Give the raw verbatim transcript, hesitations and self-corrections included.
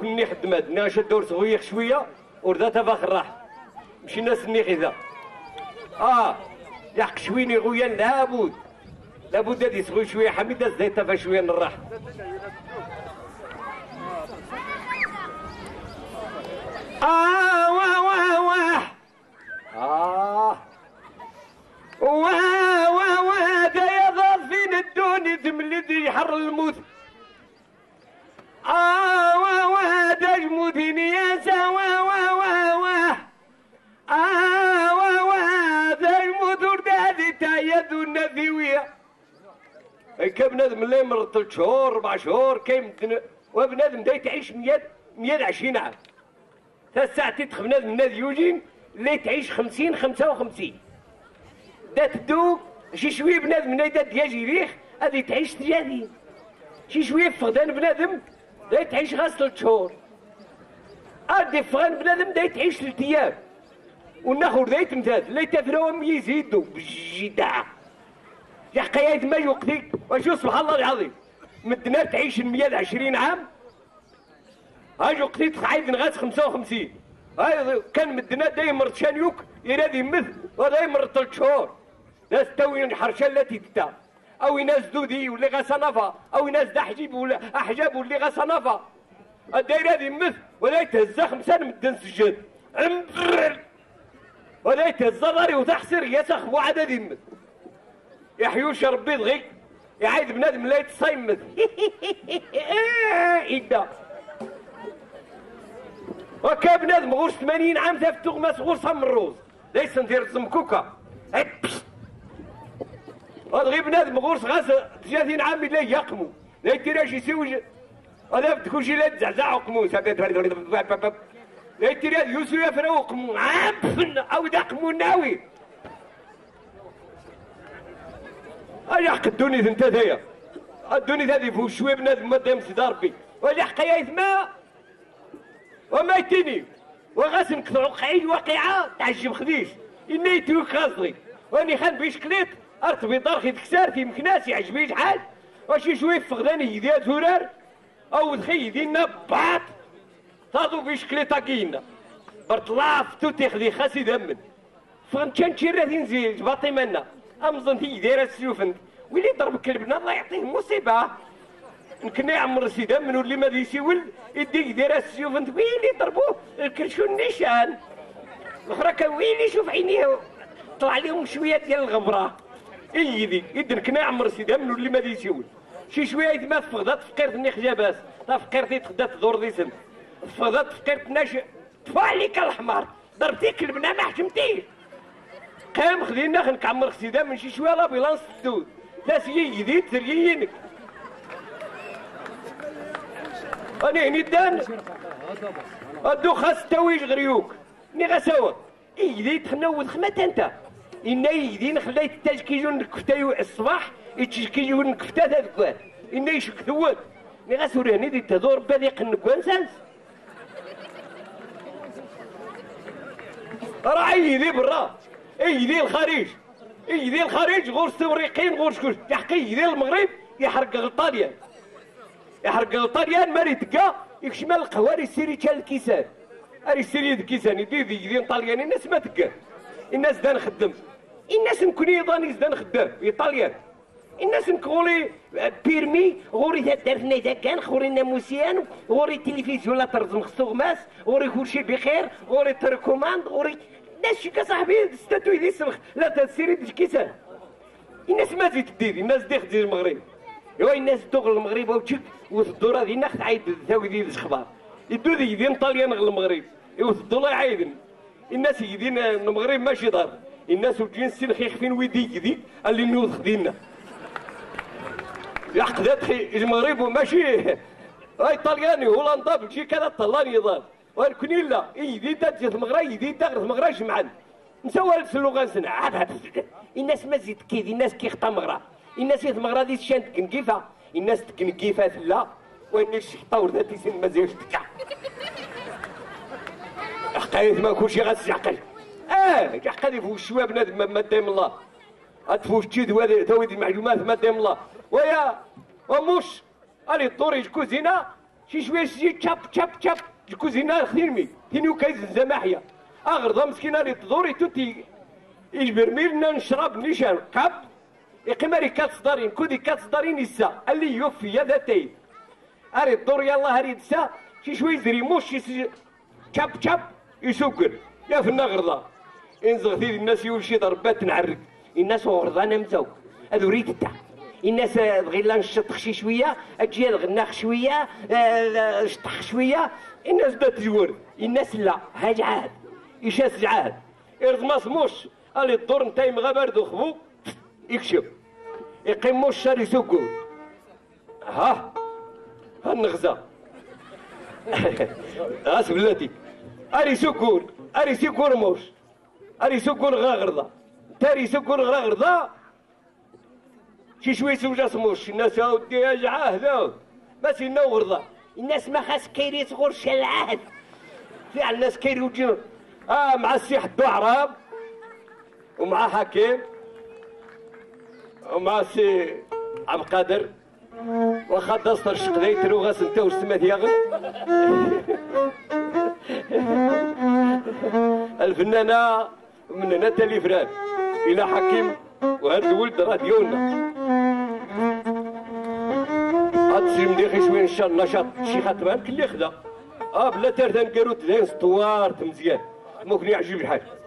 دوك مني خدمات ني شدور صغير شويه وردات فاخ الراحه ماشي الناس ني غذا اه يحق شويني غويان لابد لابد هادي صغير شويه حميده زيتها فيها شويه من الراحه اه واه واه واه اه واه واه واه دا يضاف فين الدوني تملد يحر الموت آه واه واه دا جموديني يا سا واه واه واه واه آه واه واه دا جمود وردا هذي تايد والنذيوية كا بنادم اللي يمر ثلاث شهور أربع شهور كاين وبنادم دا تعيش مية مية وعشرين عام ثلاث ساعات تدخل بنادم نادي يوجين اللي تعيش خمسين خمسة وخمسين دا تدوب شي شويه بنادم نايدا دياجي ريخ هذه تعيش ثلاثين شي شويه فقدان بنادم دا تعيش غاس ثلاث شهور هادي فقدان بنادم دا تعيش ثلاث ايام والنخور دا يتمتاز لا يتفراو يزيدوا بالجدع يا حكايات ما يوقتك وشو سبحان الله العظيم مدنا تعيش مية وعشرين عام هاي وقتي عايز نغاس خمسة وخمسين هاي كان مدنا دايما مرتشان يوك ينادي مثل وهذا يمر ثلاث شهور ناس توي حرشان لا تتا او ناس دودي ولا غاس نفا او ناس دا حجيب ولا احجاب ولا غاس نفا الداير هذه مثل ولا يتهزا خمسة مدن سجاد ولا يتهزا ضاري وتحسر يسخ وعدد يمثل يحيوش ربي ضغي يعيد بنادم لا يتصيم مثل إدا وكا بنادم غور ثمانين عام ثافت تغمس غور صم الروز ليس ندير زمكوكا هذا غير بنادم غور غاس ثلاثين عام لا يقمو لا يتيراش يسوي هذا تكون شي لا تزعزع قمو لا يتيرا يوسف يفرو قمو عام او دقمو ناوي ايا حق الدنيا انت ذايا الدنيا هذه فوق شويه بنادم ما دام سي ضربي ولا حكايه ما وما يتني وغاسم كثر وقعي واقعه تعجب خديش اني يتوك خاصني واني خان بيشكليت ارتبي ضرخي تكسارتي مكناس يعجبني شحال وشي شويه فقداني يديها زرار او دخي يدينا باط تاضو بيشكليت كينا برطلاف توتي خدي خاسي دمن فهمت كان تشير هذه نزيد باطي منا امزن هي دايره السيوفنت ويلي ضرب كلبنا الله يعطيه مصيبه يمكن يعمر سيدا من اللي ما يسيول يديك دايره السيوفنت ويلي ضربوه الكرشو النيشان الاخرى كان ويلي شوف عينيه طلع لهم شويه ديال الغبره ايدي يدنك نعمر سيدا من اللي ما يسيول شي شويه ما فقدت فقرت ني خجاباس فقرتي تخدات دور دي سن فقدت فقرت ناش طفى عليك الحمار ضربتي كلبنا ما حشمتيش قام خلينا نكعمر سيدا من شي شويه لابيلانس تدود ثاسيي جديد تريينك انا هني دان ادو خاص تاويج غريوك ني غساوة اي جديد تخنوض خمات انت إنا يدين خليت التاجكيجون الكفتايو الصباح يتشكيجون الكفتا ذاك إنا يشك ثوات ني غاسوري هني دي تدور بذيق النكوان سانس راه يدي برا يدي الخارج يدي الخارج غور السوريقين غور شكون يحكي يدي المغرب يحرق الطاليان يحرق الطاليان ماري تلقى يكشمال القواري سيري تشال الكيسان اري سيري الكيسان يدي يدي طاليان الناس ما تلقى الناس دا نخدم الناس نكوني يضاني دا نخدم ايطاليان الناس نقولي بيرمي غوري دارتنا اذا كان غوري ناموسيان غوري التلفزيون لا ترزم خصو غماس غوري كلشي بخير غوري تركوماند غوري الناس شي صاحبي ستاتو يدي سمخ لا تسيري ديك كيسان الناس ما زيد تدير الناس دي خدي المغرب ايوا الناس دوغ المغرب وتشك والدوره ديالنا خد عايد ثاوي ديال الخبار يدو دي يدين طاليان غير المغرب ايوا الدولار عايدين الناس يدين المغرب ماشي دار الناس والجنس الخيخفين ويدي يدي اللي نوض خدينا يحقدات المغرب ماشي هاي طلياني هولندا بلجيكا كذا طلاني ضال ولكن لا يدي دات المغرب يدي دات المغرب جمعان نسوى اللغه سنة عاد الناس ما زيد كيدي الناس كيخطا مغرا الناس المغرا دي شان تكنكيفا الناس تكنكيفا لا وين الشحطه ولات يسن ما زيدش تكع حقايت ما كلشي غتسعقل اه حقايت فوق شويه بنادم ما دايم الله اتفوش تشيد هذا تويد المعلومات ما دايم الله ويا ومش الي الطوري كوزينه شي شويه شي تشاب تشاب تشاب الكوزينه خديمي تينيو كايز زماحيه اغرضه مسكينه اللي تدوري توتي يجبر ميلنا نشرب نيشان كاب يقمري كات صدارين كودي كات صدارين يسا اللي يوفي هذا تاي اري الدور يلا هاري تسا شي شويه زريموش شي تشاب تشاب يسكر يا في النغرضه انزغ ثيد الناس يقول شي ضربات نعرك الناس غرضانه مزوق هذو ريت تاع الناس بغينا نشطخ شي شويه اجي الغناخ شويه شطخ شويه الناس بدات تجور الناس لا هاج عاد يشاس عاد ارض ما سموش اللي الدور نتايم غا بارد وخبو يكشف يقيموا الشر يسوقوا ها ها النغزه راس بلاتي اري سكون اري سكون موش اري سكون غاغرضه تاري سكون غاغرضه شي شويه سوجا سموش الناس اودي اجعاه ذا ما سينا غرضه الناس ما خاص كيري تغور العهد فعلا الناس كيري وجينا اه مع السي حدو عراب ومع حكيم ومع السي عبد القادر واخا دستر شقداي ترو غاس انت وسمات ياغل الفنانه من هنا تالي فران الى حكيم وهذا الولد راه ديالنا هاد السي مليح شويه ان شاء الله نشاط شي خاطران كلي خدا اه بلا ترثان كاروت زين سطوار مزيان ممكن يعجب الحال